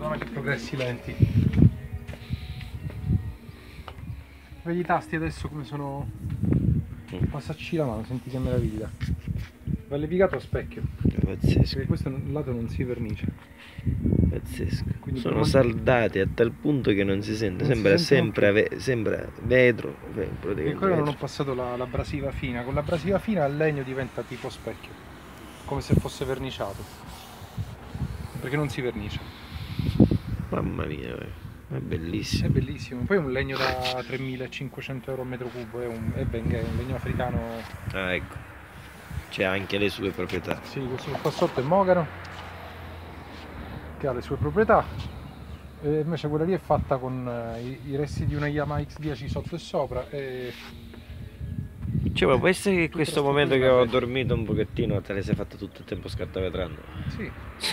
Madonna che progressi lenti. Vedi i tasti adesso come sono. Passacci la mano, senti che meraviglia. Va levigato a specchio. È pazzesco. Perché questo lato non si vernice. Pazzesco. Quindi Sono saldati a tal punto che non si sente. Sembra vetro. E ancora non ho passato l'abrasiva fina. Con l'abrasiva fina il legno diventa tipo specchio, come se fosse verniciato, perché non si vernicia. Mamma mia, è bellissimo. È bellissimo. Poi è un legno da 3.500 euro a metro cubo. È Bengay, un legno africano. Ah, ecco. C'è anche le sue proprietà. Sì, questo qua sotto è mogano, che ha le sue proprietà. E invece quella lì è fatta con i resti di una Yamaha X10 sotto e sopra. Cioè, ma può essere che in questo momento che ho bene. dormito un pochettino te le sei fatta tutto il tempo scartavetrando? Sì.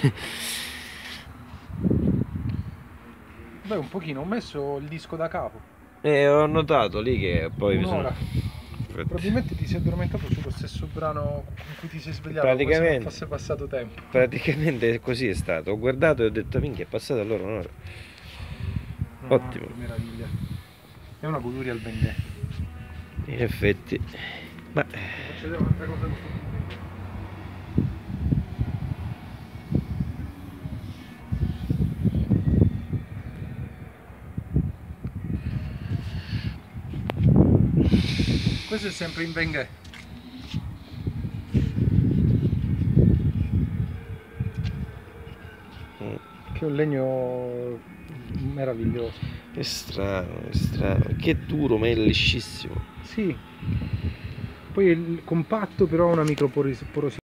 Beh, un pochino, ho messo il disco da capo. Ho notato lì che poi mi sono... Un'ora. Probabilmente ti sei addormentato sullo stesso brano con cui ti sei svegliato, Praticamente, come se non fosse passato tempo. praticamente così è stato. Ho guardato e ho detto, minchia, è passata allora un'ora. No, Ottimo. che meraviglia. È una goduria al Bengay. In effetti. Ma... Faccio vedere un'altra cosa così. Questo è sempre in Bengay. Che è un legno meraviglioso. È strano, è strano. Che duro, ma è liscissimo. Sì. Poi è compatto, però ha una microporosità.